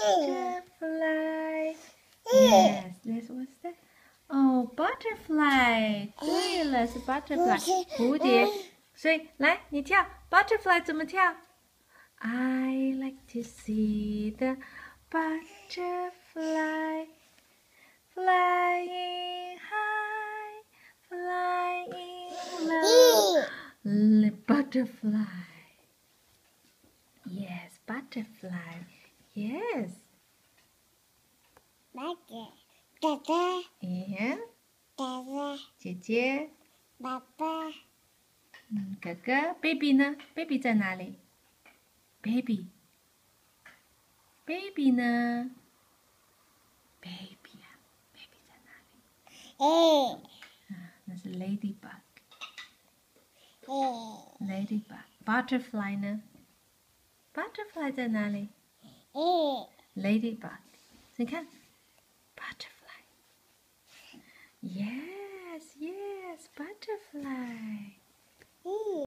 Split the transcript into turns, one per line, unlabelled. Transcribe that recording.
Butterfly. Yes, this what's that? Oh, butterfly. 对了，是 butterfly，蝴蝶。所以来，你跳 butterfly 怎么跳 ？I like to see the butterfly flying high, flying low. Butterfly. Yes, butterfly. Yes.
哥哥，
And
哥哥，
姐姐，
爸爸，
哥哥 ，baby 呢 ？baby 在哪里 ？baby 呢 ？baby 啊 ，baby 在哪里？那是 ladybug。ladybug。butterfly 呢 ？butterfly 在哪里 ？ladybug。你看 butterfly。Yes, butterfly.